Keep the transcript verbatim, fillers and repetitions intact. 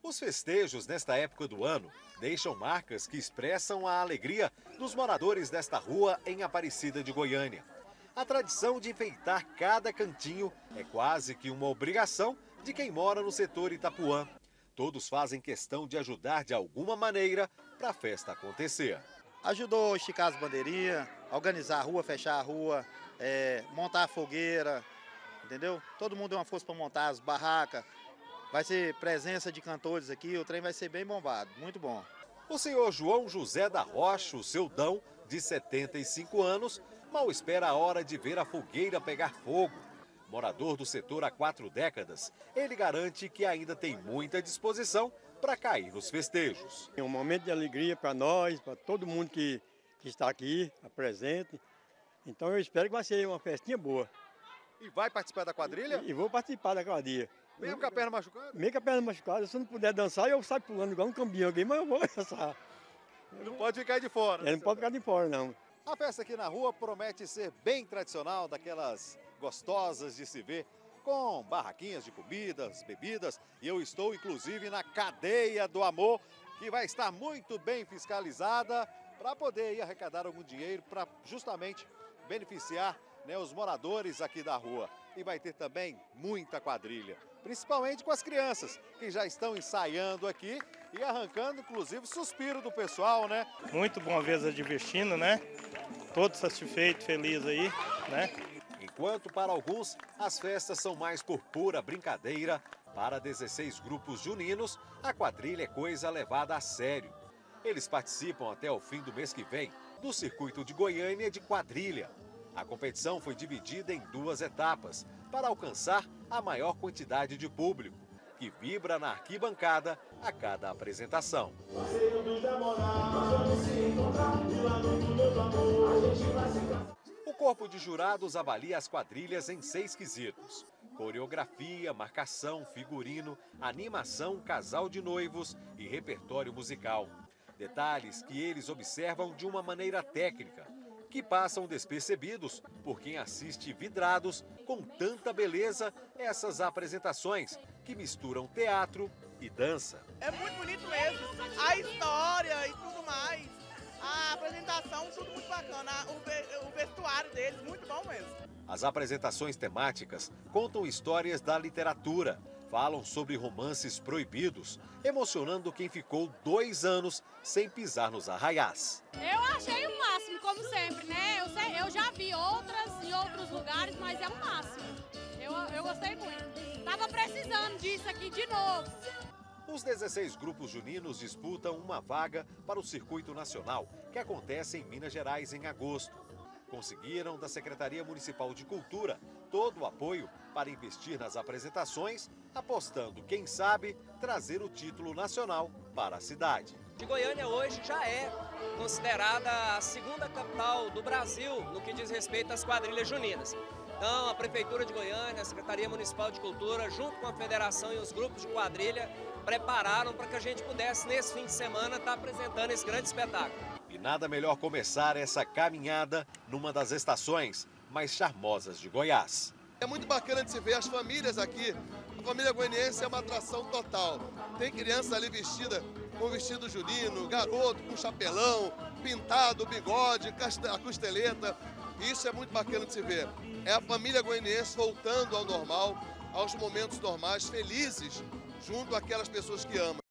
Os festejos nesta época do ano deixam marcas que expressam a alegria dos moradores desta rua em Aparecida de Goiânia. A tradição de enfeitar cada cantinho é quase que uma obrigação de quem mora no setor Itapuã. Todos fazem questão de ajudar de alguma maneira para a festa acontecer. Ajudou a esticar as bandeirinhas, organizar a rua, fechar a rua, é, montar a fogueira, entendeu? Todo mundo deu uma força para montar as barracas. Vai ser presença de cantores aqui, o trem vai ser bem bombado, muito bom. O senhor João José da Rocha, o seu Dão, de setenta e cinco anos, mal espera a hora de ver a fogueira pegar fogo. Morador do setor há quatro décadas, ele garante que ainda tem muita disposição para cair nos festejos. É um momento de alegria para nós, para todo mundo que, que está aqui, presente. Então eu espero que vai ser uma festinha boa. E vai participar da quadrilha? E, e vou participar da quadrilha. Mesmo com a perna machucada? Mesmo com a perna machucada. Se eu não puder dançar, eu saio pulando igual um caminhão aqui, mas eu vou dançar. Não pode ficar de fora. Ele não pode ficar de fora, não. A festa aqui na rua promete ser bem tradicional, daquelas gostosas de se ver, com barraquinhas de comidas, bebidas. E eu estou, inclusive, na cadeia do amor, que vai estar muito bem fiscalizada para poder ir arrecadar algum dinheiro para justamente beneficiar, né, os moradores aqui da rua. E vai ter também muita quadrilha, principalmente com as crianças, que já estão ensaiando aqui e arrancando, inclusive, suspiro do pessoal, né? Muito bom ver eles divertindo, né? Todos satisfeitos, felizes aí, né? Enquanto para alguns as festas são mais por pura brincadeira, para dezesseis grupos juninos, a quadrilha é coisa levada a sério. Eles participam até o fim do mês que vem do circuito de Goiânia de quadrilha. A competição foi dividida em duas etapas para alcançar a maior quantidade de público, que vibra na arquibancada a cada apresentação. O corpo de jurados avalia as quadrilhas em seis quesitos: coreografia, marcação, figurino, animação, casal de noivos e repertório musical. Detalhes que eles observam de uma maneira técnica, que passam despercebidos por quem assiste vidrados com tanta beleza essas apresentações que misturam teatro e dança. É muito bonito mesmo, a história e tudo mais, a apresentação, tudo muito bacana, o vestuário deles, muito bom mesmo. As apresentações temáticas contam histórias da literatura, falam sobre romances proibidos, emocionando quem ficou dois anos sem pisar nos arraiás. Eu achei o máximo, como sempre, né? Eu, sei, eu já vi outras em outros lugares, mas é o máximo. Eu, eu gostei muito. Tava precisando disso aqui de novo. Os dezesseis grupos juninos disputam uma vaga para o Circuito Nacional, que acontece em Minas Gerais em agosto. Conseguiram da Secretaria Municipal de Cultura todo o apoio para investir nas apresentações, apostando, quem sabe, trazer o título nacional para a cidade. De Goiânia hoje já é considerada a segunda capital do Brasil no que diz respeito às quadrilhas juninas. Então, a Prefeitura de Goiânia, a Secretaria Municipal de Cultura, junto com a Federação e os grupos de quadrilha, prepararam para que a gente pudesse, nesse fim de semana, estar apresentando esse grande espetáculo. E nada melhor começar essa caminhada numa das estações mais charmosas de Goiás. É muito bacana de se ver as famílias aqui. A família goianiense é uma atração total. Tem criança ali vestida com vestido junino, garoto com chapelão, pintado, bigode, a costeleta. Isso é muito bacana de se ver. É a família goianiense voltando ao normal, aos momentos normais, felizes, junto àquelas pessoas que amam.